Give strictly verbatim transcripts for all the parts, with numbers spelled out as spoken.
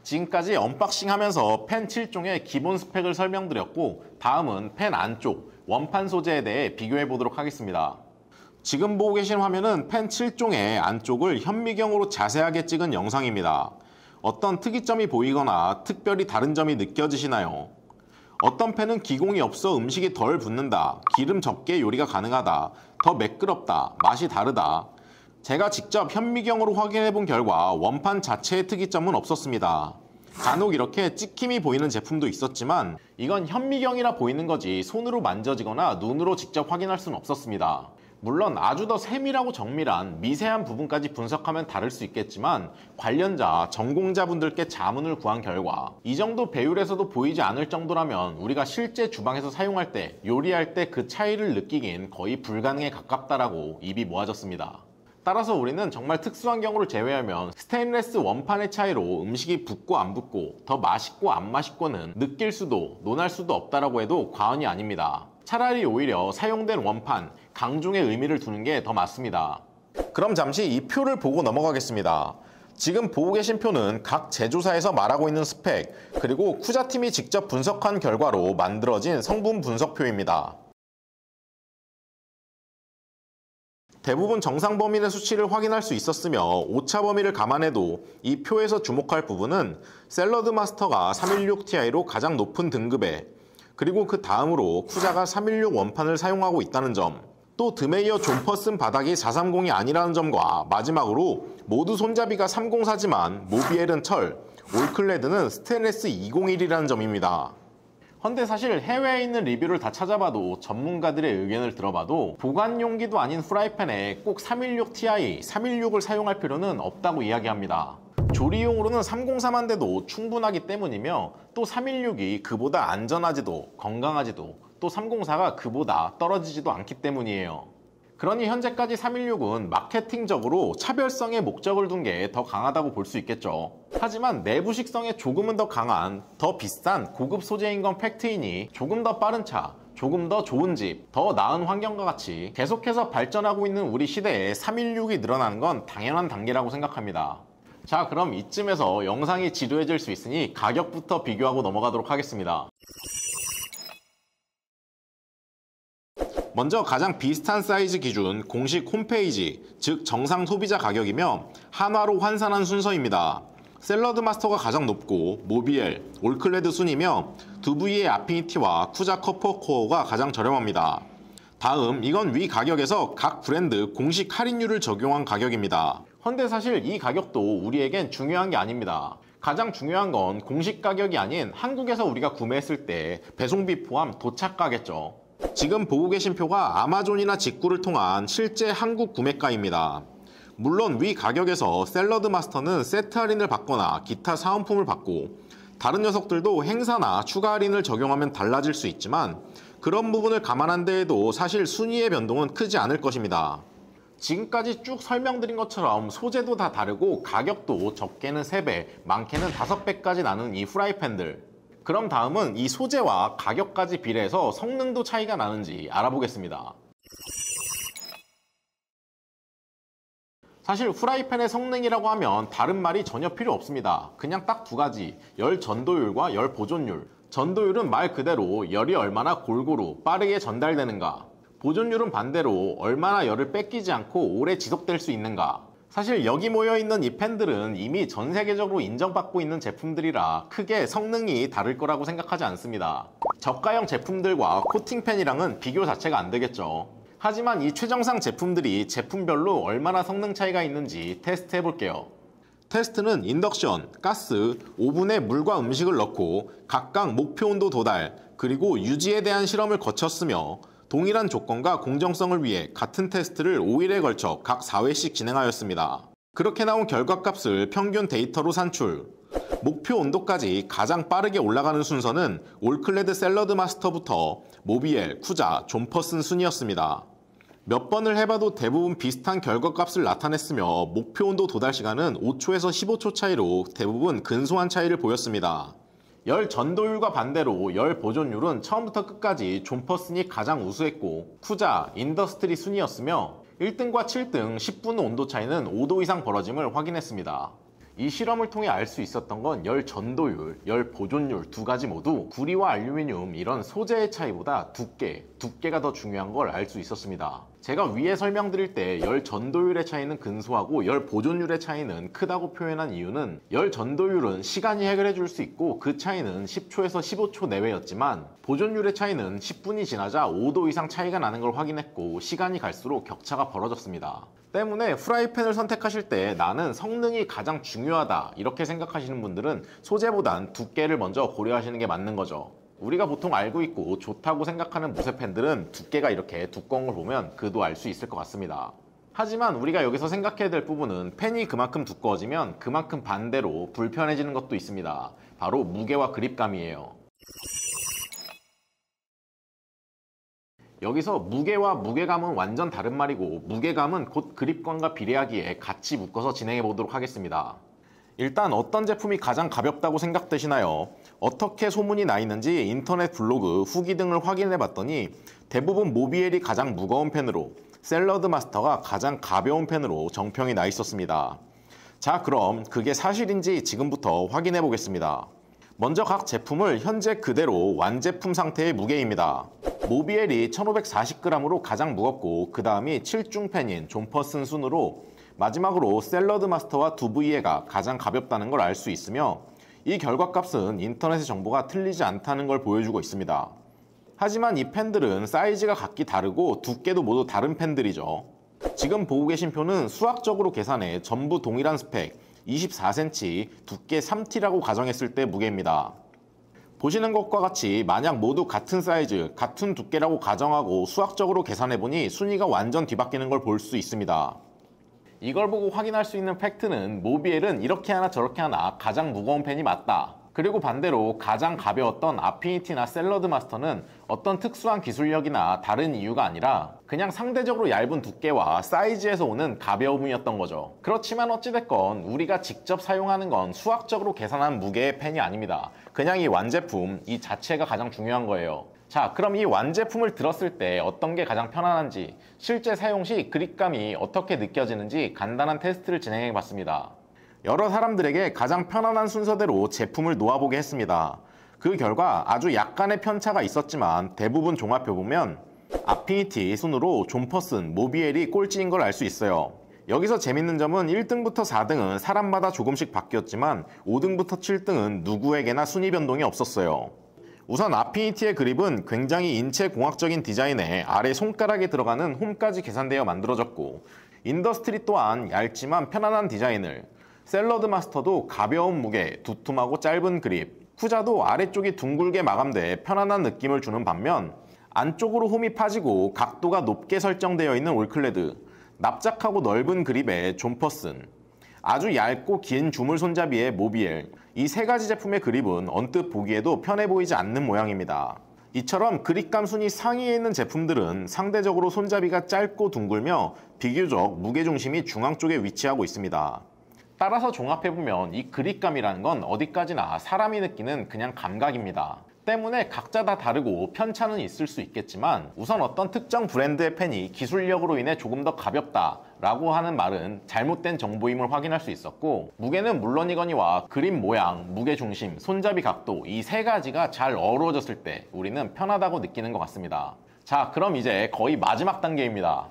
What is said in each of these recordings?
지금까지 언박싱 하면서 펜 칠 종의 기본 스펙을 설명드렸고, 다음은 펜 안쪽 원판 소재에 대해 비교해 보도록 하겠습니다. 지금 보고 계신 화면은 펜 칠 종의 안쪽을 현미경으로 자세하게 찍은 영상입니다. 어떤 특이점이 보이거나 특별히 다른 점이 느껴지시나요? 어떤 펜은 기공이 없어 음식이 덜 붙는다, 기름 적게 요리가 가능하다, 더 매끄럽다, 맛이 다르다. 제가 직접 현미경으로 확인해 본 결과 원판 자체의 특이점은 없었습니다. 간혹 이렇게 찍힘이 보이는 제품도 있었지만 이건 현미경이라 보이는 거지 손으로 만져지거나 눈으로 직접 확인할 수는 없었습니다. 물론 아주 더 세밀하고 정밀한 미세한 부분까지 분석하면 다를 수 있겠지만 관련자, 전공자분들께 자문을 구한 결과 이 정도 배율에서도 보이지 않을 정도라면 우리가 실제 주방에서 사용할 때, 요리할 때 그 차이를 느끼긴 거의 불가능에 가깝다라고 입이 모아졌습니다. 따라서 우리는 정말 특수한 경우를 제외하면 스테인리스 원판의 차이로 음식이 붙고 안 붙고 더 맛있고 안 맛있고는 느낄 수도 논할 수도 없다라고 해도 과언이 아닙니다. 차라리 오히려 사용된 원판, 강중의 의미를 두는 게 더 맞습니다. 그럼 잠시 이 표를 보고 넘어가겠습니다. 지금 보고 계신 표는 각 제조사에서 말하고 있는 스펙, 그리고 쿠자팀이 직접 분석한 결과로 만들어진 성분 분석표입니다. 대부분 정상 범위의 수치를 확인할 수 있었으며 오차 범위를 감안해도 이 표에서 주목할 부분은 샐러드 마스터가 삼백십육 티아이로 가장 높은 등급에, 그리고 그 다음으로 쿠자가 삼백십육 원판을 사용하고 있다는 점, 또 드메이어 존퍼슨 바닥이 사백삼십이 아니라는 점과 마지막으로 모두 손잡이가 삼백사지만 모비엘은 철, 올클레드는 스테인리스 이백일이라는 점입니다. 헌데 사실 해외에 있는 리뷰를 다 찾아봐도 전문가들의 의견을 들어봐도 보관 용기도 아닌 프라이팬에 꼭 삼백십육 티아이, 삼백십육을 사용할 필요는 없다고 이야기합니다. 조리용으로는 삼백삼만 대도 충분하기 때문이며 또 삼백십육이 그보다 안전하지도 건강하지도 또 삼백사가 그보다 떨어지지도 않기 때문이에요. 그러니 현재까지 삼백십육은 마케팅적으로 차별성의 목적을 둔 게 더 강하다고 볼 수 있겠죠. 하지만 내부식성에 조금은 더 강한, 더 비싼 고급 소재인 건 팩트이니 조금 더 빠른 차, 조금 더 좋은 집, 더 나은 환경과 같이 계속해서 발전하고 있는 우리 시대에 삼백십육이 늘어나는 건 당연한 단계라고 생각합니다. 자, 그럼 이쯤에서 영상이 지루해질 수 있으니 가격부터 비교하고 넘어가도록 하겠습니다. 먼저 가장 비슷한 사이즈 기준 공식 홈페이지, 즉 정상 소비자 가격이며 한화로 환산한 순서입니다. 샐러드 마스터가 가장 높고 모비엘, 올클레드 순이며 두브이의 아피니티와 쿠자 커퍼 코어가 가장 저렴합니다. 다음, 이건 위 가격에서 각 브랜드 공식 할인율을 적용한 가격입니다. 헌데 사실 이 가격도 우리에겐 중요한 게 아닙니다. 가장 중요한 건 공식 가격이 아닌 한국에서 우리가 구매했을 때 배송비 포함 도착가겠죠. 지금 보고 계신 표가 아마존이나 직구를 통한 실제 한국 구매가입니다. 물론 위 가격에서 샐러드 마스터는 세트 할인을 받거나 기타 사은품을 받고 다른 녀석들도 행사나 추가 할인을 적용하면 달라질 수 있지만 그런 부분을 감안한 데에도 사실 순위의 변동은 크지 않을 것입니다. 지금까지 쭉 설명드린 것처럼 소재도 다 다르고 가격도 적게는 세 배, 많게는 다섯 배까지 나는 이 프라이팬들. 그럼 다음은 이 소재와 가격까지 비례해서 성능도 차이가 나는지 알아보겠습니다. 사실 후라이팬의 성능이라고 하면 다른 말이 전혀 필요 없습니다. 그냥 딱 두 가지, 열 전도율과 열 보존율. 전도율은 말 그대로 열이 얼마나 골고루 빠르게 전달되는가, 보존율은 반대로 얼마나 열을 뺏기지 않고 오래 지속될 수 있는가. 사실 여기 모여있는 이 팬들은 이미 전 세계적으로 인정받고 있는 제품들이라 크게 성능이 다를 거라고 생각하지 않습니다. 저가형 제품들과 코팅팬이랑은 비교 자체가 안 되겠죠. 하지만 이 최정상 제품들이 제품별로 얼마나 성능 차이가 있는지 테스트 해볼게요. 테스트는 인덕션, 가스, 오븐에 물과 음식을 넣고 각각 목표 온도 도달, 그리고 유지에 대한 실험을 거쳤으며 동일한 조건과 공정성을 위해 같은 테스트를 오 일에 걸쳐 각 사 회씩 진행하였습니다. 그렇게 나온 결과값을 평균 데이터로 산출. 목표 온도까지 가장 빠르게 올라가는 순서는 올클레드 샐러드 마스터부터 모비엘, 쿠자, 존퍼슨 순이었습니다. 몇 번을 해봐도 대부분 비슷한 결과값을 나타냈으며 목표 온도 도달 시간은 오 초에서 십오 초 차이로 대부분 근소한 차이를 보였습니다. 열 전도율과 반대로 열 보존율은 처음부터 끝까지 존퍼슨이 가장 우수했고 쿠자, 인더스트리 순이었으며 일 등과 칠 등 십 분 온도 차이는 오 도 이상 벌어짐을 확인했습니다. 이 실험을 통해 알 수 있었던 건 열 전도율, 열 보존율 두 가지 모두 구리와 알루미늄 이런 소재의 차이보다 두께, 두께가 더 중요한 걸 알 수 있었습니다. 제가 위에 설명드릴 때 열 전도율의 차이는 근소하고 열 보존율의 차이는 크다고 표현한 이유는 열 전도율은 시간이 해결해 줄 수 있고 그 차이는 십 초에서 십오 초 내외였지만 보존율의 차이는 십 분이 지나자 오 도 이상 차이가 나는 걸 확인했고 시간이 갈수록 격차가 벌어졌습니다. 때문에 프라이팬을 선택하실 때 나는 성능이 가장 중요하다 이렇게 생각하시는 분들은 소재보단 두께를 먼저 고려하시는 게 맞는 거죠. 우리가 보통 알고 있고 좋다고 생각하는 무쇠팬들은 두께가 이렇게 두꺼운 걸 보면 그도 알 수 있을 것 같습니다. 하지만 우리가 여기서 생각해야 될 부분은 팬이 그만큼 두꺼워지면 그만큼 반대로 불편해지는 것도 있습니다. 바로 무게와 그립감이에요. 여기서 무게와 무게감은 완전 다른 말이고 무게감은 곧 그립감과 비례하기에 같이 묶어서 진행해 보도록 하겠습니다. 일단 어떤 제품이 가장 가볍다고 생각되시나요? 어떻게 소문이 나 있는지 인터넷 블로그, 후기 등을 확인해 봤더니 대부분 모비엘이 가장 무거운 펜으로 샐러드 마스터가 가장 가벼운 펜으로 정평이 나 있었습니다. 자, 그럼 그게 사실인지 지금부터 확인해 보겠습니다. 먼저 각 제품을 현재 그대로 완제품 상태의 무게입니다. 모비엘이 천오백사십 그램으로 가장 무겁고 그 다음이 칠중 펜인 존퍼슨 순으로 마지막으로 샐러드 마스터와 두브이에가 가장 가볍다는 걸 알 수 있으며 이 결과값은 인터넷의 정보가 틀리지 않다는 걸 보여주고 있습니다. 하지만 이 펜들은 사이즈가 각기 다르고 두께도 모두 다른 펜들이죠. 지금 보고 계신 표는 수학적으로 계산해 전부 동일한 스펙 이십사 센티미터 두께 삼 티라고 가정했을 때 무게입니다. 보시는 것과 같이 만약 모두 같은 사이즈, 같은 두께라고 가정하고 수학적으로 계산해보니 순위가 완전 뒤바뀌는 걸 볼 수 있습니다. 이걸 보고 확인할 수 있는 팩트는 모비엘은 이렇게 하나 저렇게 하나 가장 무거운 펜이 맞다. 그리고 반대로 가장 가벼웠던 아피니티나 샐러드 마스터는 어떤 특수한 기술력이나 다른 이유가 아니라 그냥 상대적으로 얇은 두께와 사이즈에서 오는 가벼움이었던 거죠. 그렇지만 어찌됐건 우리가 직접 사용하는 건 수학적으로 계산한 무게의 펜이 아닙니다. 그냥 이 완제품, 이 자체가 가장 중요한 거예요. 자, 그럼 이 완제품을 들었을 때 어떤 게 가장 편안한지, 실제 사용 시 그립감이 어떻게 느껴지는지 간단한 테스트를 진행해 봤습니다. 여러 사람들에게 가장 편안한 순서대로 제품을 놓아보게 했습니다. 그 결과 아주 약간의 편차가 있었지만 대부분 종합해보면 아피니티 순으로 존퍼슨, 모비엘이 꼴찌인 걸 알 수 있어요. 여기서 재밌는 점은 일 등부터 사 등은 사람마다 조금씩 바뀌었지만 오 등부터 칠 등은 누구에게나 순위 변동이 없었어요. 우선 아피니티의 그립은 굉장히 인체공학적인 디자인에 아래 손가락에 들어가는 홈까지 계산되어 만들어졌고 인더스트리 또한 얇지만 편안한 디자인을, 샐러드 마스터도 가벼운 무게, 두툼하고 짧은 그립, 후자도 아래쪽이 둥글게 마감돼 편안한 느낌을 주는 반면 안쪽으로 홈이 파지고 각도가 높게 설정되어 있는 올클레드, 납작하고 넓은 그립의 존퍼슨, 아주 얇고 긴 주물 손잡이의 모비엘, 이 세 가지 제품의 그립은 언뜻 보기에도 편해 보이지 않는 모양입니다. 이처럼 그립감 순위 상위에 있는 제품들은 상대적으로 손잡이가 짧고 둥글며 비교적 무게중심이 중앙 쪽에 위치하고 있습니다. 따라서 종합해보면 이 그립감이라는 건 어디까지나 사람이 느끼는 그냥 감각입니다. 때문에 각자 다 다르고 편차는 있을 수 있겠지만 우선 어떤 특정 브랜드의 펜이 기술력으로 인해 조금 더 가볍다 라고 하는 말은 잘못된 정보임을 확인할 수 있었고, 무게는 물론이거니와 그립 모양, 무게 중심, 손잡이 각도 이 세 가지가 잘 어우러졌을 때 우리는 편하다고 느끼는 것 같습니다. 자, 그럼 이제 거의 마지막 단계입니다.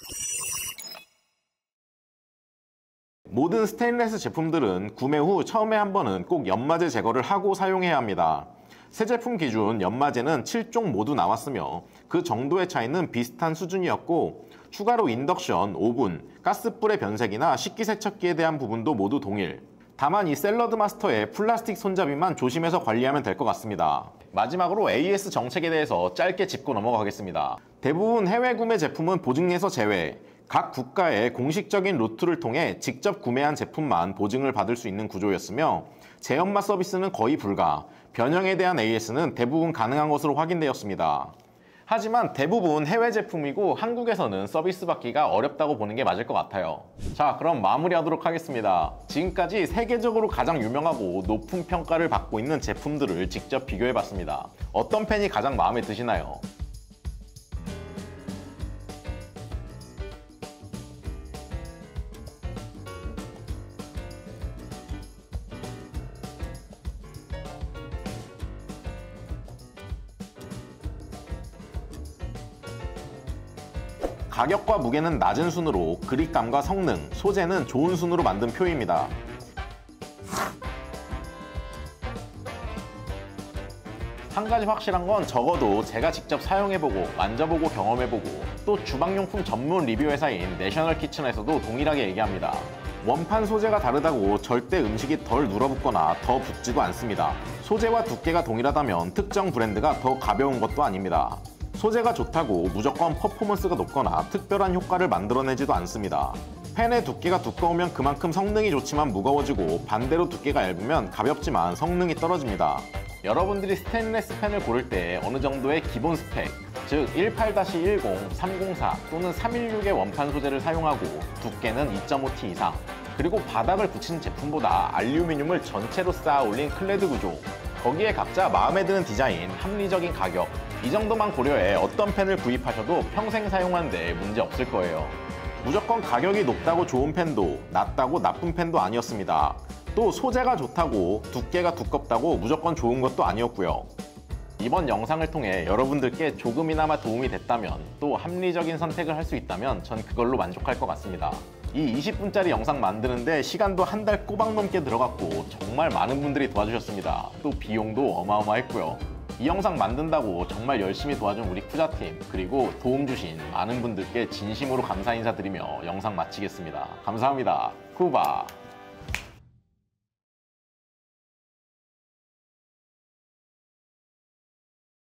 모든 스테인리스 제품들은 구매 후 처음에 한 번은 꼭 연마제 제거를 하고 사용해야 합니다. 새 제품 기준 연마제는 칠 종 모두 나왔으며 그 정도의 차이는 비슷한 수준이었고 추가로 인덕션, 오븐, 가스불의 변색이나 식기세척기에 대한 부분도 모두 동일. 다만 이 샐러드 마스터의 플라스틱 손잡이만 조심해서 관리하면 될 것 같습니다. 마지막으로 에이에스 정책에 대해서 짧게 짚고 넘어가겠습니다. 대부분 해외 구매 제품은 보증에서 제외, 각 국가의 공식적인 루트를 통해 직접 구매한 제품만 보증을 받을 수 있는 구조였으며 재연마 서비스는 거의 불가, 변형에 대한 에이에스는 대부분 가능한 것으로 확인되었습니다. 하지만 대부분 해외 제품이고 한국에서는 서비스 받기가 어렵다고 보는 게 맞을 것 같아요. 자, 그럼 마무리하도록 하겠습니다. 지금까지 세계적으로 가장 유명하고 높은 평가를 받고 있는 제품들을 직접 비교해봤습니다. 어떤 펜이 가장 마음에 드시나요? 가격과 무게는 낮은 순으로 그립감과 성능, 소재는 좋은 순으로 만든 표입니다. 한 가지 확실한 건 적어도 제가 직접 사용해보고 만져보고 경험해보고 또 주방용품 전문 리뷰 회사인 내셔널 키친에서도 동일하게 얘기합니다. 원판 소재가 다르다고 절대 음식이 덜 눌어붙거나 더 붙지도 않습니다. 소재와 두께가 동일하다면 특정 브랜드가 더 가벼운 것도 아닙니다. 소재가 좋다고 무조건 퍼포먼스가 높거나 특별한 효과를 만들어내지도 않습니다. 펜의 두께가 두꺼우면 그만큼 성능이 좋지만 무거워지고 반대로 두께가 얇으면 가볍지만 성능이 떨어집니다. 여러분들이 스테인리스 펜을 고를 때 어느 정도의 기본 스펙, 즉 일팔 일 공, 삼공사 또는 삼일육의 원판 소재를 사용하고 두께는 이 점 오 티 이상, 그리고 바닥을 붙인 제품보다 알루미늄을 전체로 쌓아 올린 클레드 구조, 거기에 각자 마음에 드는 디자인, 합리적인 가격, 이 정도만 고려해 어떤 펜을 구입하셔도 평생 사용하는데 문제 없을 거예요. 무조건 가격이 높다고 좋은 펜도 낮다고 나쁜 펜도 아니었습니다. 또 소재가 좋다고 두께가 두껍다고 무조건 좋은 것도 아니었고요. 이번 영상을 통해 여러분들께 조금이나마 도움이 됐다면 또 합리적인 선택을 할 수 있다면 전 그걸로 만족할 것 같습니다. 이 이십 분짜리 영상 만드는데 시간도 한 달 꼬박 넘게 들어갔고 정말 많은 분들이 도와주셨습니다. 또 비용도 어마어마했고요. 이 영상 만든다고 정말 열심히 도와준 우리 쿠자팀 그리고 도움 주신 많은 분들께 진심으로 감사 인사드리며 영상 마치겠습니다. 감사합니다. 쿠바.